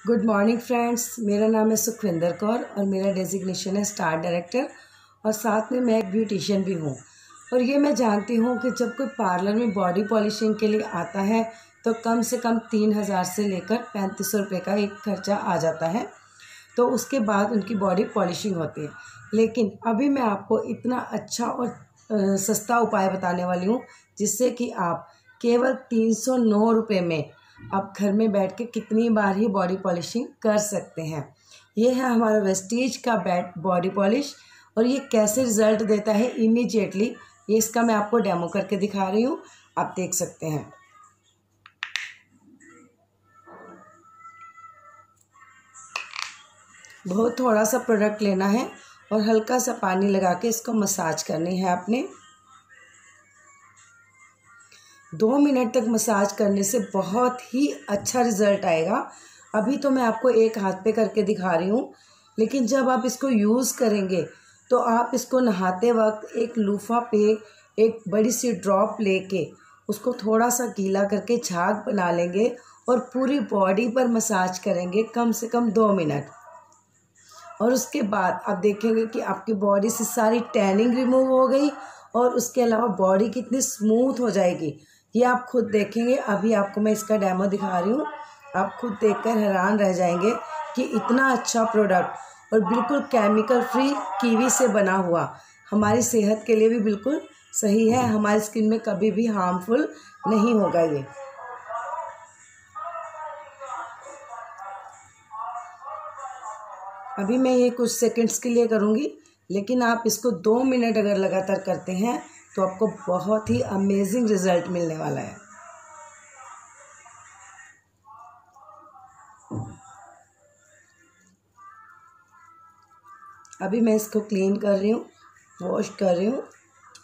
Good morning friends, मेरा नाम है सुखविंदर कौर और मेरा डेजिग्नेशन है स्टार डायरेक्टर और साथ में मैं एक ब्यूटिशियन भी हूँ। और ये मैं जानती हूँ कि जब कोई पार्लर में बॉडी पॉलिशिंग के लिए आता है तो कम से कम 3000 से लेकर 3500 रुपये का एक खर्चा आ जाता है। तो उसके बाद उनकी बॉडी पॉलिशिंग होती है। लेकिन अभी मैं आपको इतना अच्छा और सस्ता उपाय बताने वाली हूँ जिससे कि आप केवल 309 रुपये में आप घर में बैठ के कितनी बार ही बॉडी पॉलिशिंग कर सकते हैं। ये है हमारा वेस्टीज का बॉडी पॉलिश और ये कैसे रिज़ल्ट देता है इमीडिएटली, ये इसका मैं आपको डेमो करके दिखा रही हूँ, आप देख सकते हैं। बहुत थोड़ा सा प्रोडक्ट लेना है और हल्का सा पानी लगा के इसको मसाज करनी है आपने। 2 मिनट तक मसाज करने से बहुत ही अच्छा रिज़ल्ट आएगा। अभी तो मैं आपको एक हाथ पे करके दिखा रही हूँ, लेकिन जब आप इसको यूज़ करेंगे तो आप इसको नहाते वक्त एक लूफा पे एक बड़ी सी ड्रॉप लेके उसको थोड़ा सा गीला करके झाग बना लेंगे और पूरी बॉडी पर मसाज करेंगे कम से कम 2 मिनट। और उसके बाद आप देखेंगे कि आपकी बॉडी से सारी टैनिंग रिमूव हो गई और उसके अलावा बॉडी कितनी स्मूथ हो जाएगी, ये आप खुद देखेंगे। अभी आपको मैं इसका डेमो दिखा रही हूँ, आप खुद देखकर हैरान रह जाएंगे कि इतना अच्छा प्रोडक्ट और बिल्कुल केमिकल फ्री कीवी से बना हुआ हमारी सेहत के लिए भी बिल्कुल सही है, हमारी स्किन में कभी भी हार्मफुल नहीं होगा ये। अभी मैं ये कुछ सेकंड्स के लिए करूँगी, लेकिन आप इसको 2 मिनट अगर लगातार करते हैं तो आपको बहुत ही अमेजिंग रिज़ल्ट मिलने वाला है। अभी मैं इसको क्लीन कर रही हूँ, वॉश कर रही हूँ।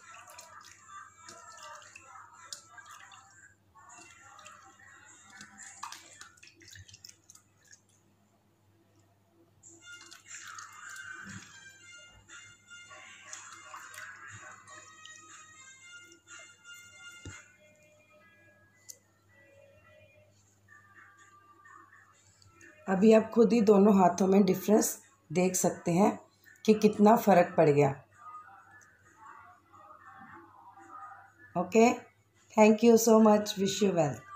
अभी आप खुद ही दोनों हाथों में डिफरेंस देख सकते हैं कि कितना फ़र्क पड़ गया। Okay, thank you so much, wish you well.